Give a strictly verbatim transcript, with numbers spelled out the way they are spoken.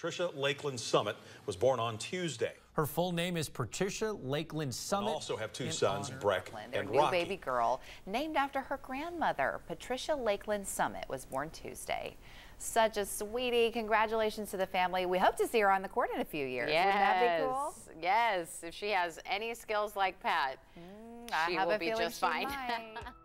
Patricia Lakelyn Summit was born on Tuesday. Her full name is Patricia Lakelyn Summit. And also have two sons, Breck Their and new Rocky. baby girl, named after her grandmother. Patricia Lakelyn Summit was born Tuesday. Such a sweetie. Congratulations to the family. We hope to see her on the court in a few years. Yes. Wouldn't that be cool? Yes. If she has any skills like Pat, Mm, she I have will a be feeling just she fine. might.